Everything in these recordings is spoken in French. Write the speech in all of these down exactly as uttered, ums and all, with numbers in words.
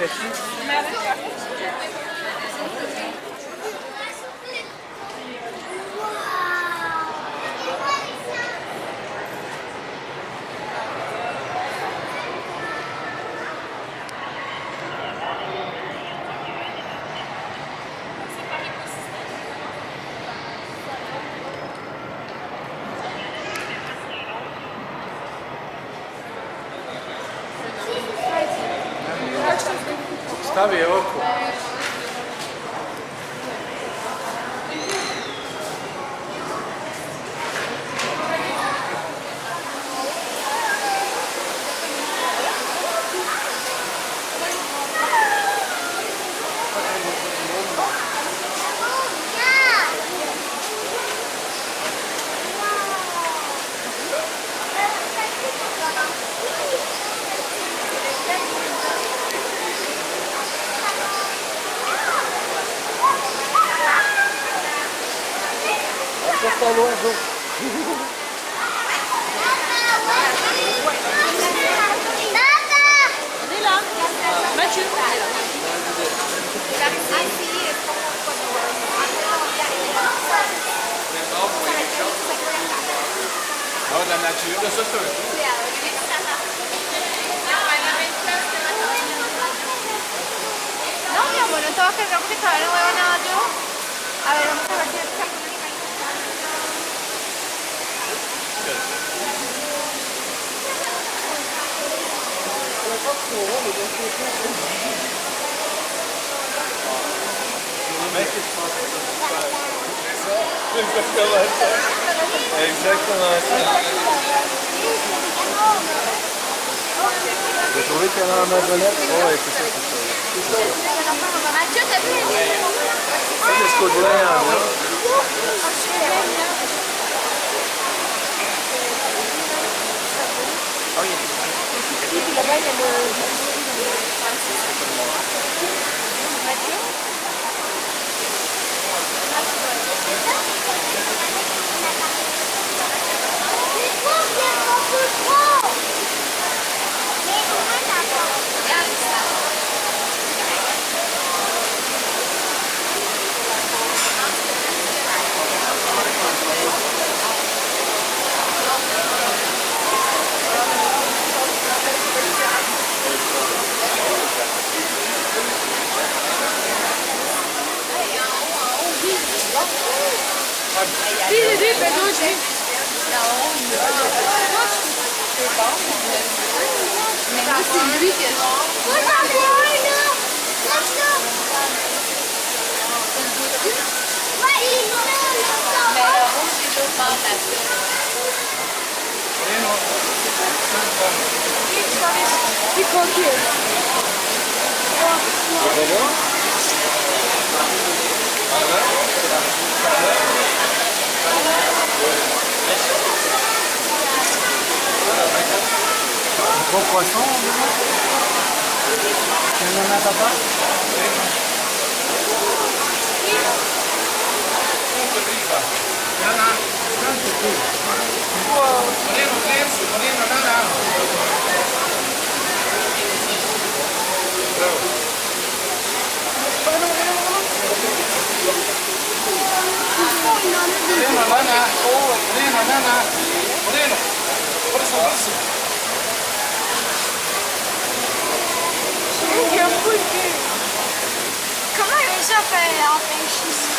là-dessus. Stavi oko. Está l'oiseau. On est là. Mathieu. Ah, de la nature, ça c'est un jour. No, mi amor, no tengo que ver porque todavía no veo nada yo. A ver, vamos a ver si está. Exactement ça. Vous trouvez qu'il y en a en Amazonette? Oui, c'est ça, c'est ça. Mathieu, t'as vu les... C'est le scout blanc en blanc. Oh, il y a des... Et là-bas, il y a le... Sì, sì, sì, veloce. No, c'est bon. Mais moi, c'est lui que je... Moi, j'en ai un, là. Laisse ça. Ouais, il est là, là. Mais le rouge, c'est l'autre bord de la fille. C'est coquille. Bon poisson, tu en as papa? Comment il réussit à faire en pêche ici?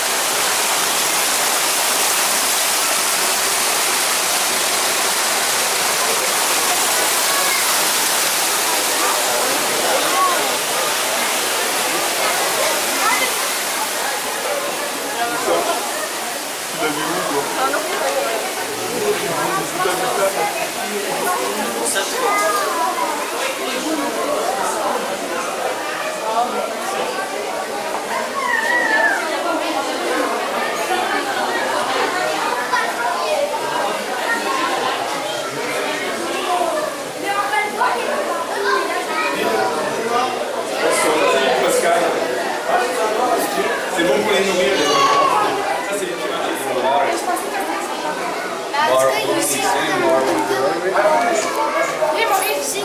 Tu l'as vu où, toi? Ah non. Ça, c'est bon pour les nourrir. Ça, c'est les Bah, en tout cas, il y a aussi...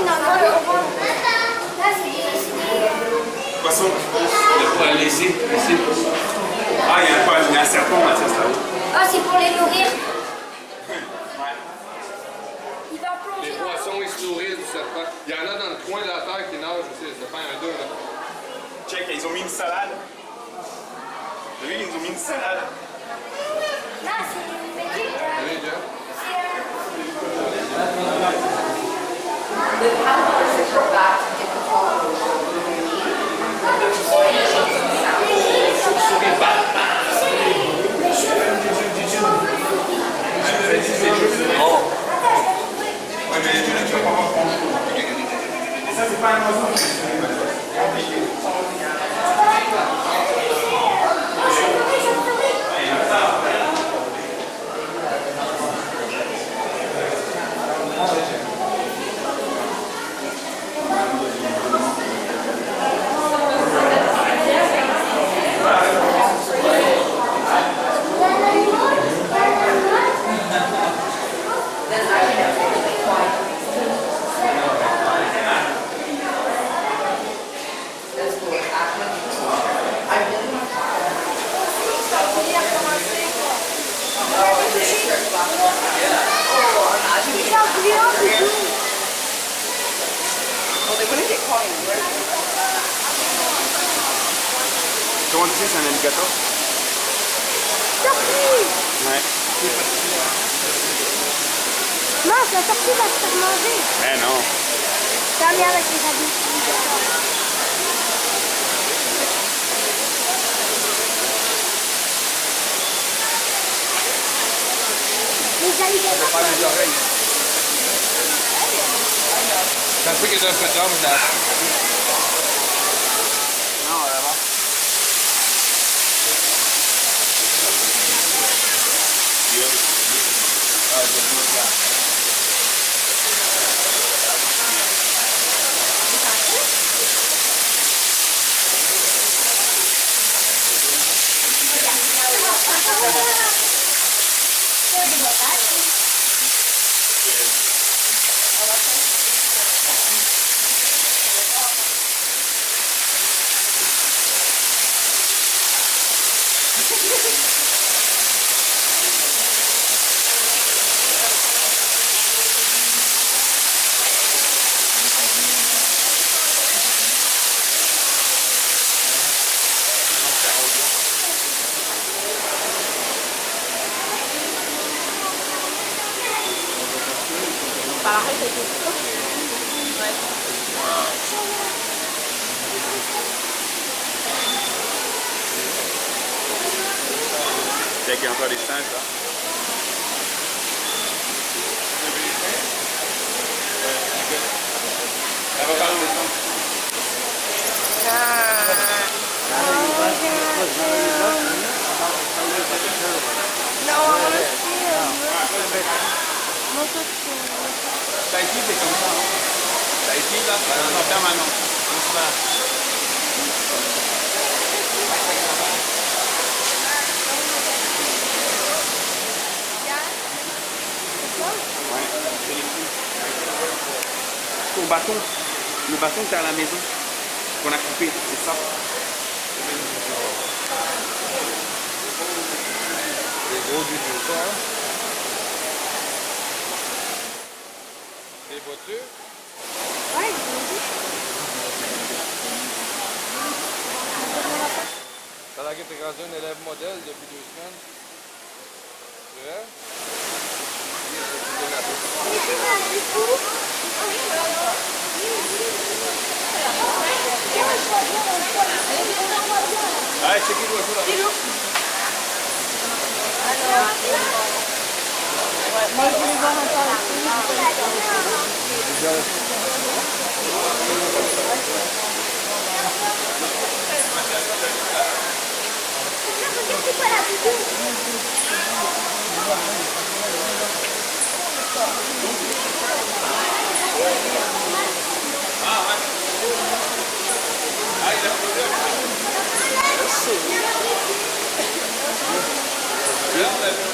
poisson qui pousse. Le poisson laissé, laissé. Ah, il y a un, il y a un serpent, Mathias, là-haut. Ah, c'est pour les nourrir. Les poissons, ils se nourrissent du serpent. Il y en a dans le coin de la terre qui nagent aussi, le serpent, il y en a deux là. Check, ils ont mis une salade. Vous avez vu, ils nous ont mis une salade. Là, c'est une magique. Oui, Jeff. Oh! Ouais, mais tu ne vas pas voir grand-chose. Et ça, c'est pas un oiseau. Comment tu sais c'est un alligator? Tortue! Ouais. Non, la tortue va se faire manger. Eh non. Ça vient avec les alligators. Les alligators. Pas les oreilles. Ça fait qu'il y a un peu d'homme là. Non, là-bas. Ah, je vois ça. Il y a encore des singes là. Ça va parler des singes. Tahiti c'est comme ça. Hein. Tahiti là, c'est en permanence. On se bat. Ton bâton, le bâton que tu as à la maison, qu'on a coupé, c'est ça. Les gros du tout ça. Les voitures? Ouais, je Ça a l'air que tu es rendu un élève modèle depuis deux semaines. C'est vrai? Allez, checker l'oiseau là. Moi, je voulais voir un peu Ah ouais. Ah, il a posé un peu. Là, on a vu.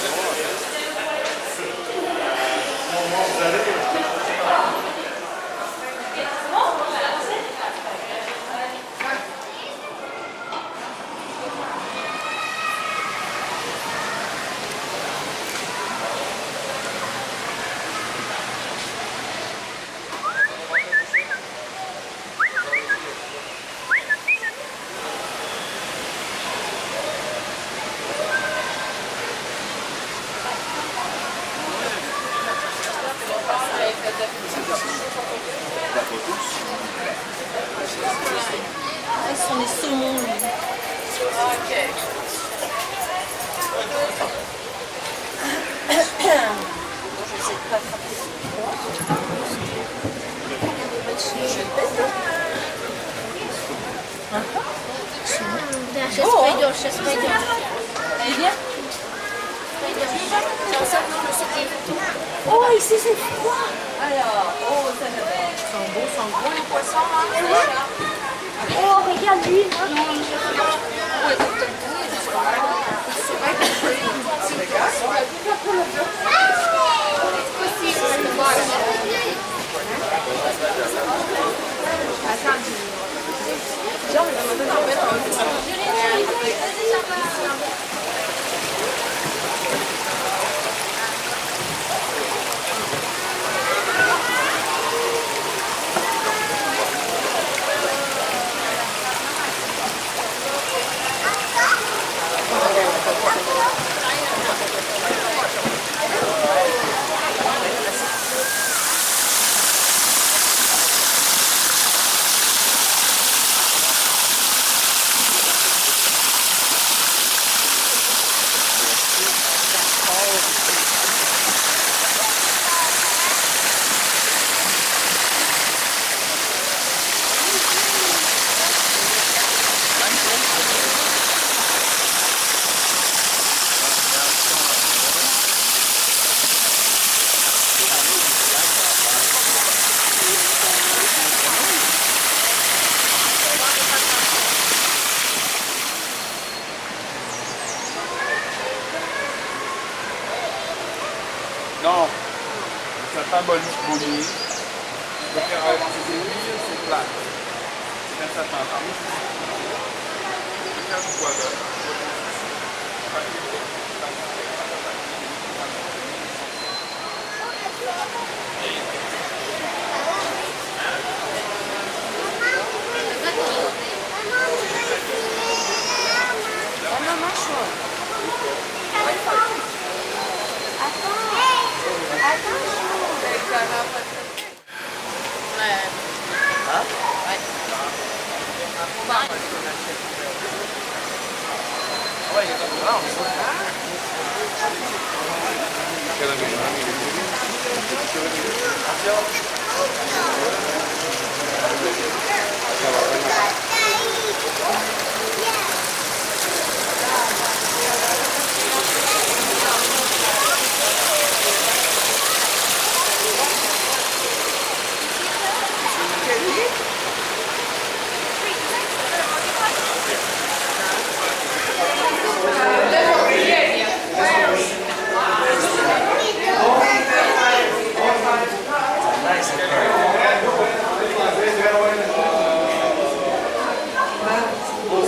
La photo. Ah, ce sont des saumons, lui. Ok. J'essaie de pas attraper ce froid. Je pète. La chasse spider, chasse spider. Elle est bien? Oh, ici c'est froid. Alors, oh, ça j'avais. Ils sont beaux, ils sont gros les poissons, hein? Oh, regarde lui. Ouais, c'est vrai que c'est Non, ça n'a pas bonné. C'est plat. C'est un certain temps. C'est un poids d'œuf. Oh,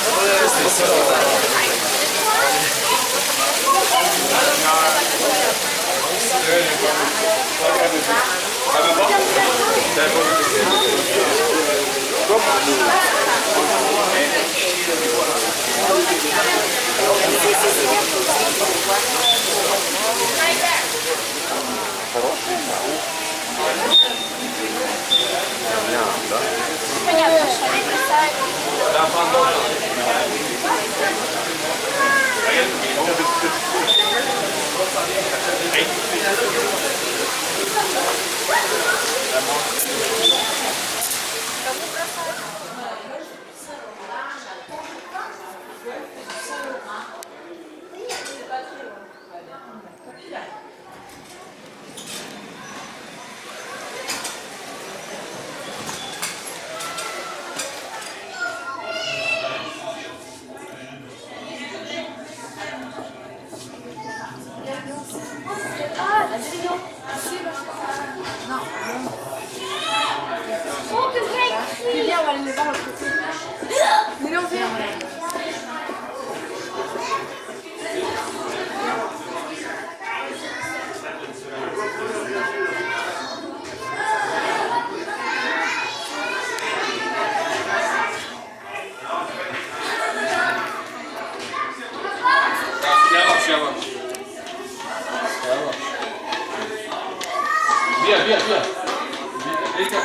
Via, via, via. Via.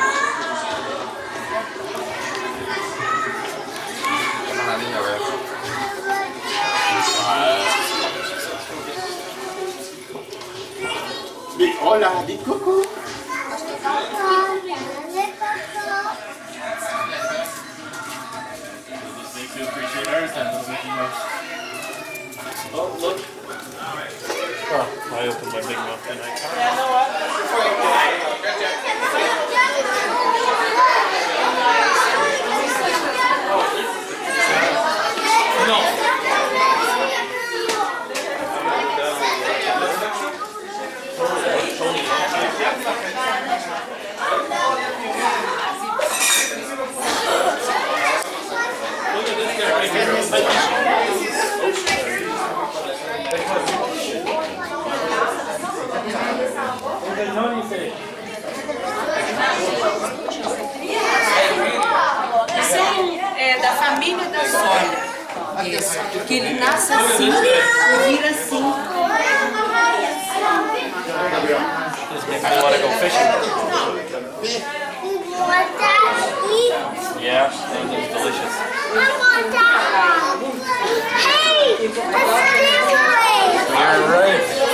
Mais hola, dites coucou. Oh, look. Oh, I opened my big mouth and I can't. Yeah, no, what? É da família da soja. Isso. Que ele nasce assim e vira assim. I want to go fishing. Yeah, that was delicious. Hey, a stingray! You're right.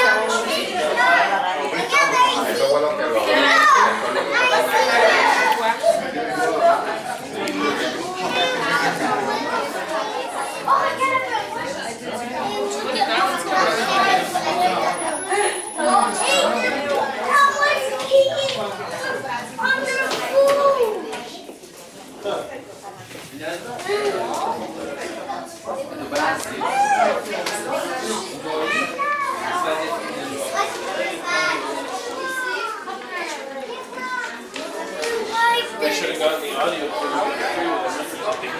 I should have gotten the audio for the copy.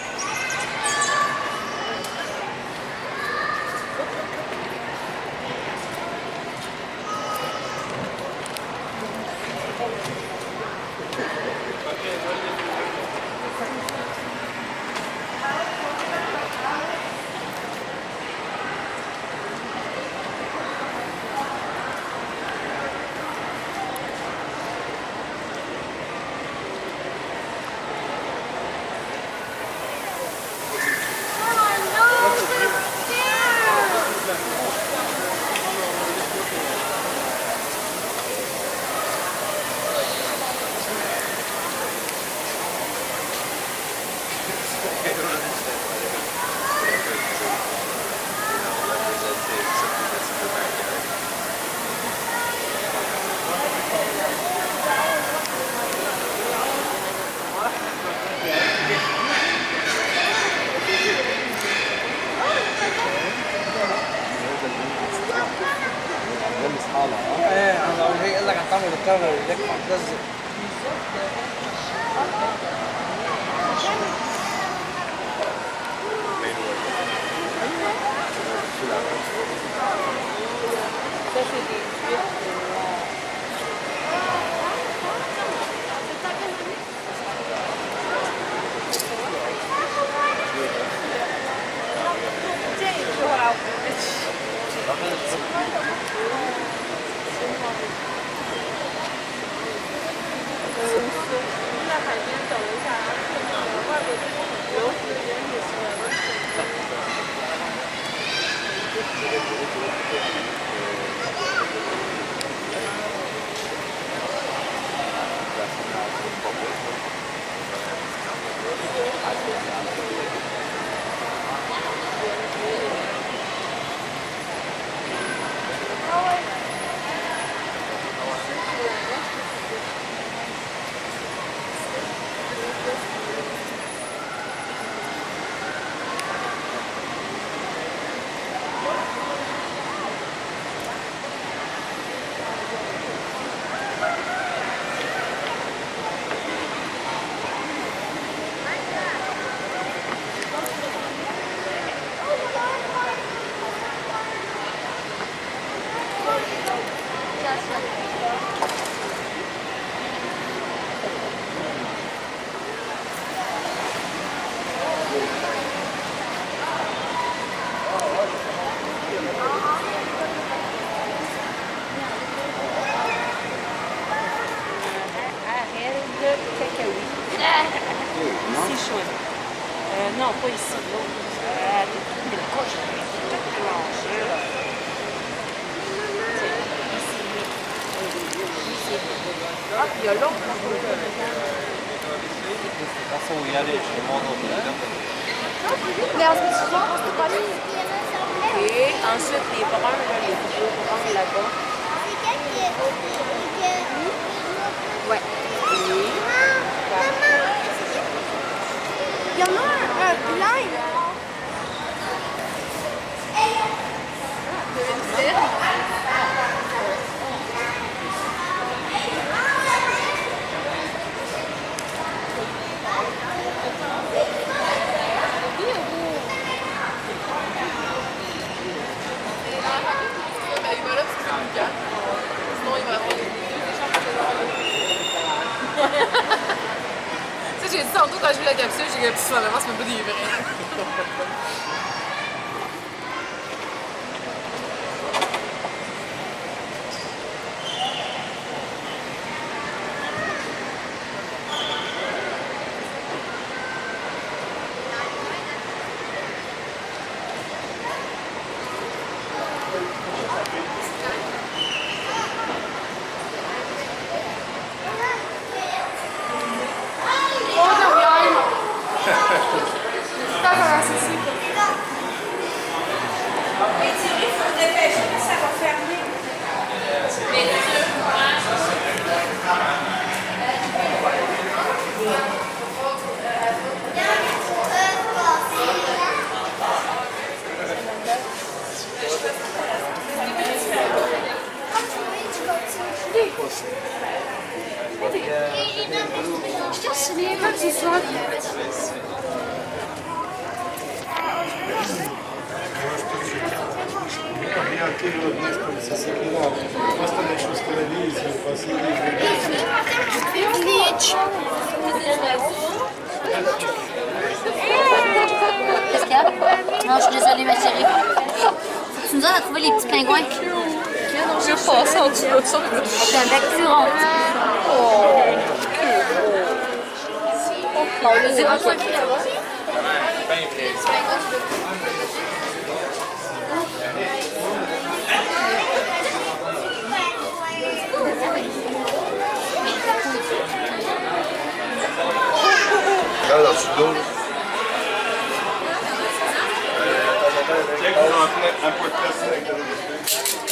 ايه انا لو هي قال لك هتعمل الكاميرا اللي هتنزل Non, pas ici. Euh, des couches, tout blanches, là. Ah, puis il y a l'autre. Mais en ce moment, c'est pas lui. Et ensuite, les bruns, là, les gros bruns là-bas. Ouais. Et... Il y en a un, un blanc et noir. J'ai dit tantôt quand je vu la capsule, j'ai dit finalement c'est même pas des vrais. Qu'est-ce qu'il y a? Non, je suis désolée, ma chérie. Tu nous aides à trouver les petits pingouins. Je vais passer en dessous de ça. C'est un bec plus rond. Bon, on le zéro point plus là-bas. Là, dans le judo. Un point de presse avec de l'eau.